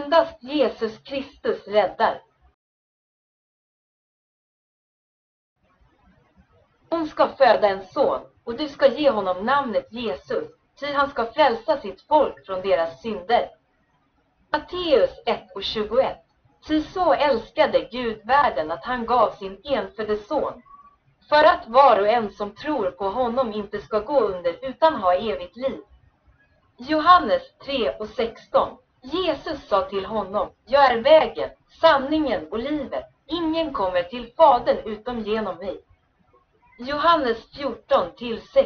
Endast Jesus Kristus räddar. Hon ska föda en son, och du ska ge honom namnet Jesus, ty han ska frälsa sitt folk från deras synder. Matteus 1:21. Ty så älskade Gud världen att han gav sin enfödde son, för att var och en som tror på honom inte ska gå under utan ha evigt liv. Johannes 3:16. Jesus sa till honom: jag är vägen, sanningen och livet. Ingen kommer till Fadern utom genom mig. Johannes 14:6.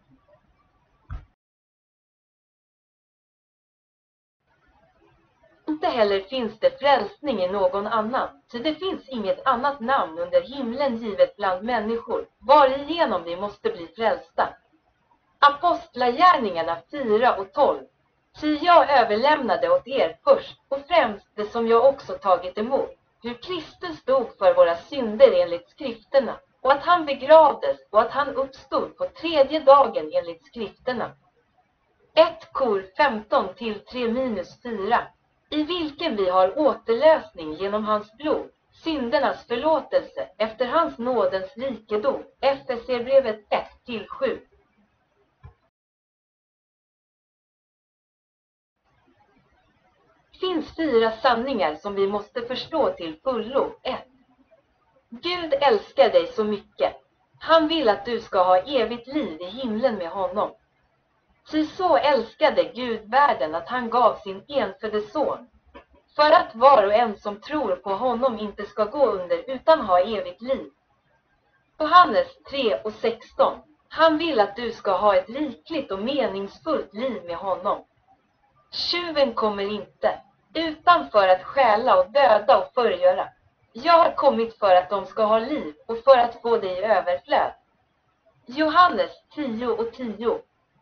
Inte heller finns det frälsning i någon annan, så det finns inget annat namn under himlen givet bland människor, varigenom vi måste bli frälsta. Apostlagärningarna 4:12. Ty jag överlämnade åt er först och främst det som jag också tagit emot, hur Kristus dog för våra synder enligt skrifterna, och att han begravdes och att han uppstod på tredje dagen enligt skrifterna. 1 Kor 15-3-4. I vilken vi har återlösning genom hans blod, syndernas förlåtelse efter hans nådens rikedom. Efesierbrevet 1-7. Det finns 4 sanningar som vi måste förstå till fullo. 1. Gud älskar dig så mycket. Han vill att du ska ha evigt liv i himlen med honom. Ty så älskade Gud världen att han gav sin enfödde son, för att var och en som tror på honom inte ska gå under utan ha evigt liv. Johannes 3:16. Han vill att du ska ha ett rikligt och meningsfullt liv med honom. Tjuven kommer inte, utan för att stjäla och döda och förgöra. Jag har kommit för att de ska ha liv och för att få det i överflöd. Johannes 10:10.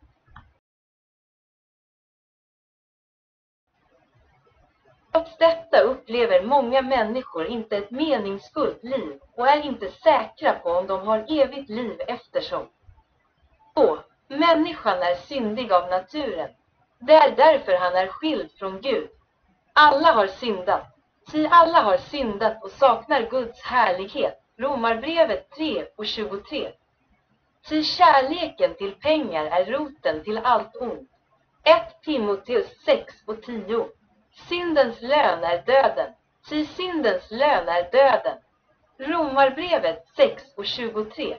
Trots detta upplever många människor inte ett meningsfullt liv och är inte säkra på om de har evigt liv eftersom 2. Människan är syndig av naturen. Det är därför han är skild från Gud. Alla har syndat. Ty alla har syndat och saknar Guds härlighet. Romarbrevet 3:23. Ty kärleken till pengar är roten till allt ont. 1 Timoteus 6:10. Syndens lön är döden. Ty syndens lön är döden. Romarbrevet 6:23.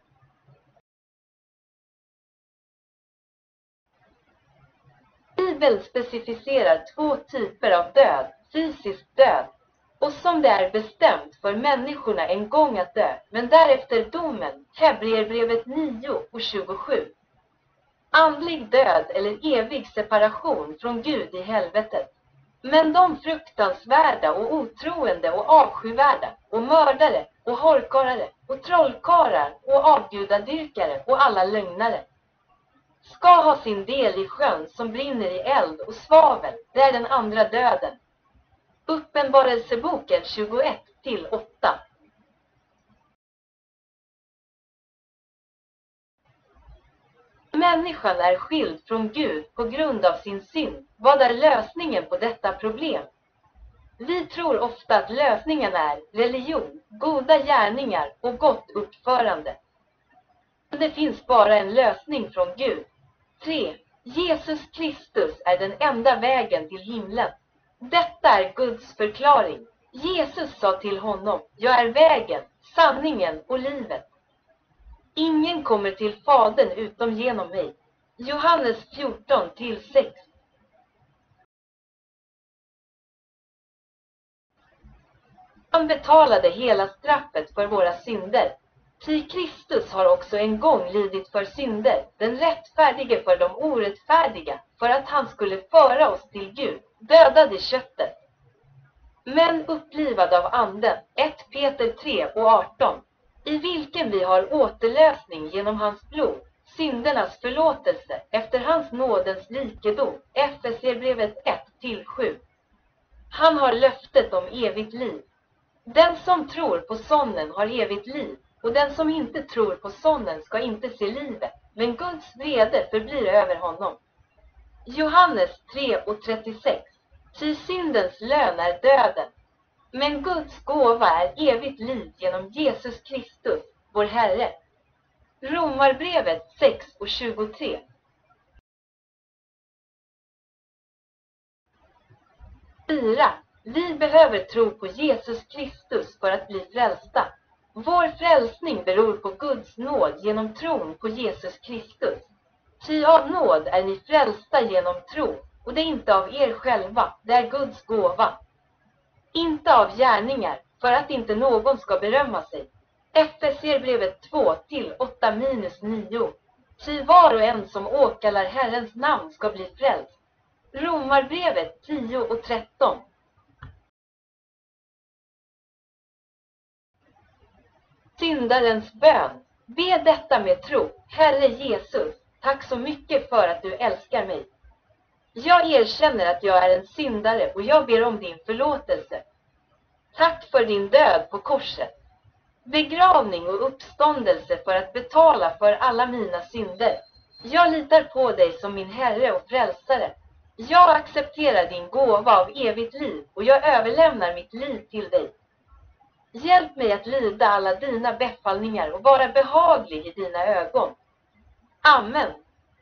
Bibeln specificerar 2 typer av död, fysisk död, och som det är bestämt för människorna en gång att dö, men därefter domen, Hebreerbrevet 9:27. Andlig död eller evig separation från Gud i helvetet. Men de fruktansvärda och otroende och avskyvärda och mördare och horkarare och trollkarlar och avgudadyrkare och alla lögnare ska ha sin del i sjön som brinner i eld och svavel. Det är den andra döden. Uppenbarelseboken 21-8. Människan är skild från Gud på grund av sin synd. Vad är lösningen på detta problem? Vi tror ofta att lösningen är religion, goda gärningar och gott uppförande. Men det finns bara en lösning från Gud. 3. Jesus Kristus är den enda vägen till himlen. Detta är Guds förklaring. Jesus sa till honom: jag är vägen, sanningen och livet. Ingen kommer till Fadern utom genom mig. Johannes 14:6. Han betalade hela straffet för våra synder. Ty Kristus har också en gång lidit för synder, den rättfärdige för de orättfärdiga, för att han skulle föra oss till Gud, dödad i köttet, men upplivad av anden. 1 Peter 3:18. I vilken vi har återlösning genom hans blod, syndernas förlåtelse efter hans nådens rikedom. Efesierbrevet 1-7. Han har löftet om evigt liv. Den som tror på sonen har evigt liv, och den som inte tror på sonen ska inte se livet, men Guds vrede förblir över honom. Johannes 3:36. Ty syndens lön är döden, men Guds gåva är evigt liv genom Jesus Kristus, vår Herre. Romarbrevet 6:23. 4. Vi behöver tro på Jesus Kristus för att bli frälsta. Vår frälsning beror på Guds nåd genom tron på Jesus Kristus. Ty av nåd är ni frälsta genom tro, och det är inte av er själva, det är Guds gåva. Inte av gärningar, för att inte någon ska berömma sig. Efesierbrevet 2:8-9. Ty var och en som åkallar Herrens namn ska bli frälst. Romarbrevet 10:13. Syndarens bön. Be detta med tro. Herre Jesus, tack så mycket för att du älskar mig. Jag erkänner att jag är en syndare och jag ber om din förlåtelse. Tack för din död på korset, begravning och uppståndelse för att betala för alla mina synder. Jag litar på dig som min Herre och frälsare. Jag accepterar din gåva av evigt liv och jag överlämnar mitt liv till dig. Hjälp mig att lyda alla dina befallningar och vara behaglig i dina ögon. Amen.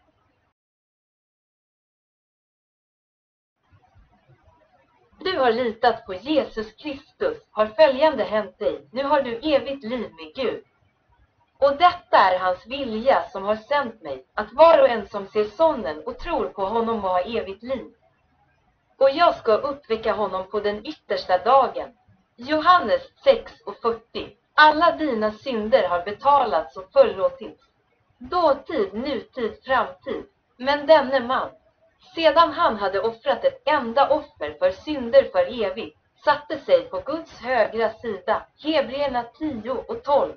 Du har litat på Jesus Kristus, har följande hänt dig. Nu har du evigt liv med Gud. Och detta är hans vilja som har sänt mig, att var och en som ser sonen och tror på honom har evigt liv. Och jag ska uppväcka honom på den yttersta dagen. Johannes 6:40. Alla dina synder har betalats och förlåtits. Dåtid, nutid, framtid. Men denne man, sedan han hade offrat ett enda offer för synder för evigt, satte sig på Guds högra sida. Hebreerna 10:12.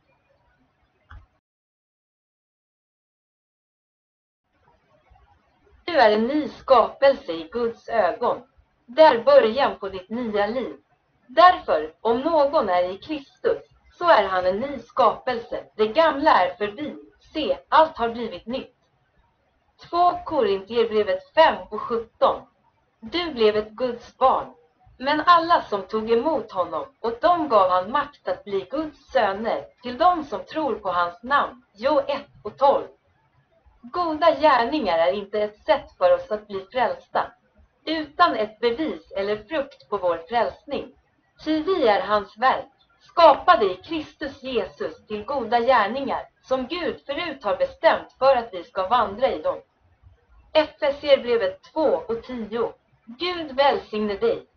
Du är en ny skapelse i Guds ögon. Det är början på ditt nya liv. Därför, om någon är i Kristus, så är han en ny skapelse. Det gamla är förbi. Se, allt har blivit nytt. 2 Korintierbrevet 5:17. Du blev ett Guds barn. Men alla som tog emot honom, och de gav han makt att bli Guds söner, till de som tror på hans namn. Jo 1:12. Goda gärningar är inte ett sätt för oss att bli frälsta, utan ett bevis eller frukt på vår frälsning. Ty vi är hans verk, skapade i Kristus Jesus till goda gärningar, som Gud förut har bestämt för att vi ska vandra i dem. Efesierbrevet 2:10. Gud välsigne dig.